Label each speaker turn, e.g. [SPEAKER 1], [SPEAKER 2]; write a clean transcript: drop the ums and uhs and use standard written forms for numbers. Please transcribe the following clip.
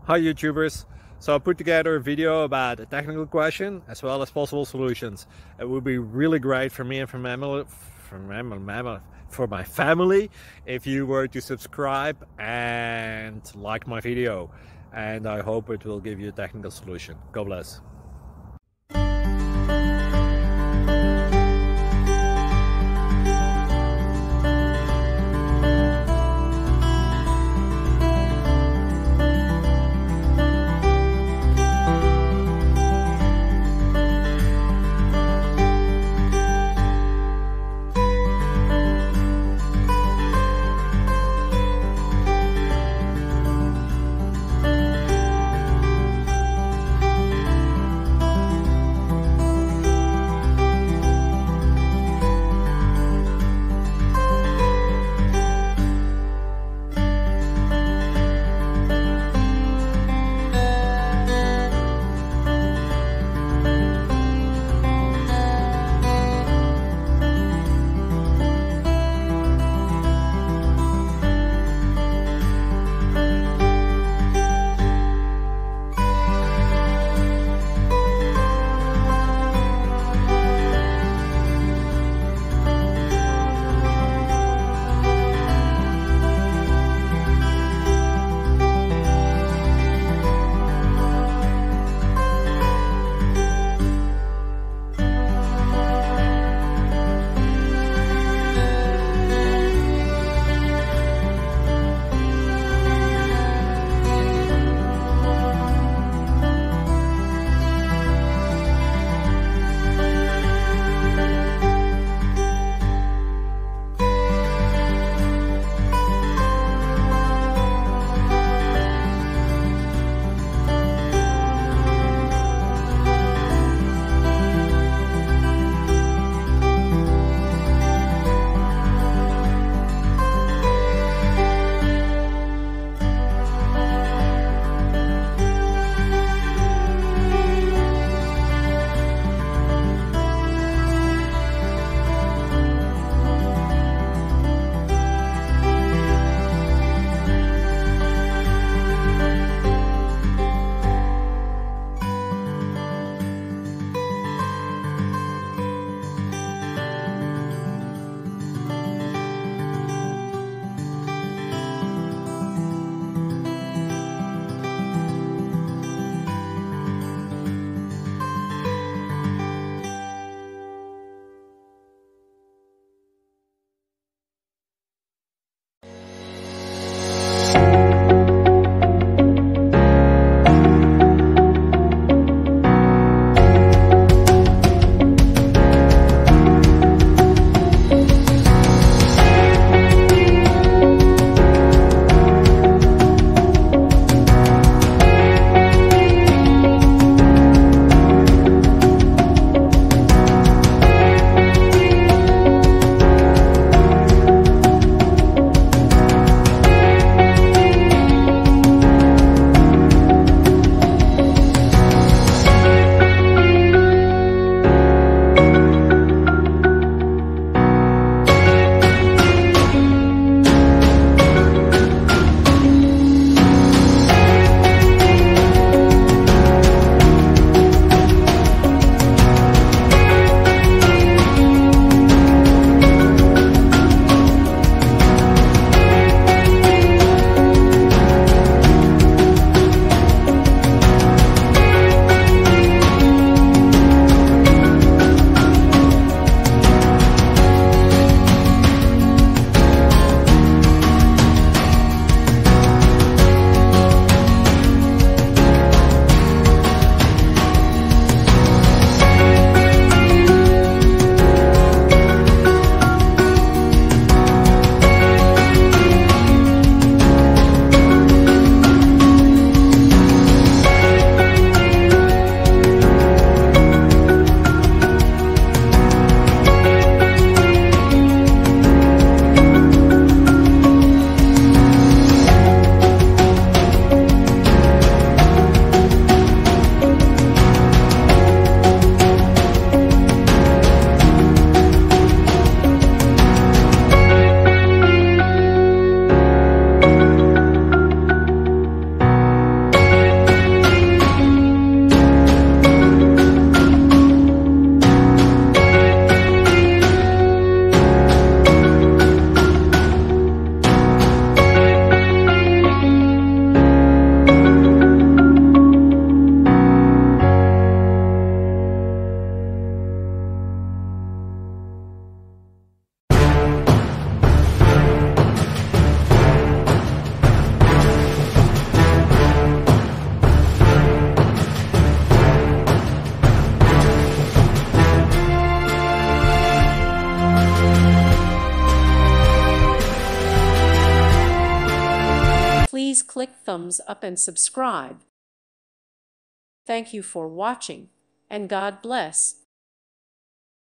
[SPEAKER 1] Hi YouTubers. So I put together a video about a technical question as well as possible solutions. It would be really great for me and for my family if you were to subscribe and like my video, and I hope it will give you a technical solution. God bless.
[SPEAKER 2] click thumbs up and subscribe. Thank you for watching, and God bless.